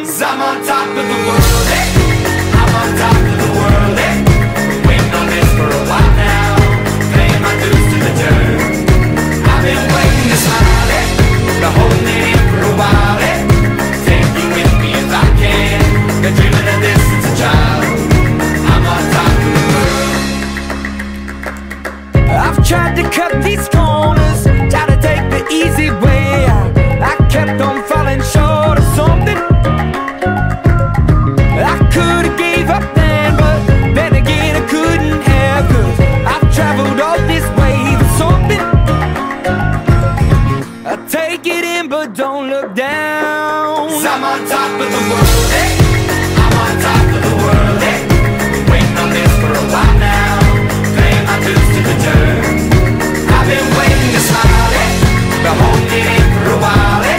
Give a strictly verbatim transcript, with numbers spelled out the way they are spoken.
I'm on top of the world, eh? I'm on top of the world, eh? Been waiting on this for a while now, paying my dues to the dirt. I've been waiting to smile, eh? Been holding it in for a while, eh? Take you with me if I can. Been dreaming of this since a child. I'm on top of the world. I've tried to cut these corners, tried to take the easy way out. I kept on falling short of something. I could've gave up then, but then again I couldn't have, 'cause I've traveled all this way for something. I take it in but don't look down, 'cause I'm on top of the world, eh? I'm on top of the world, eh? Been waiting on this for a while now, paying my dues to the dirt. I've been waiting to smile, eh? Been holding it in for a while, eh?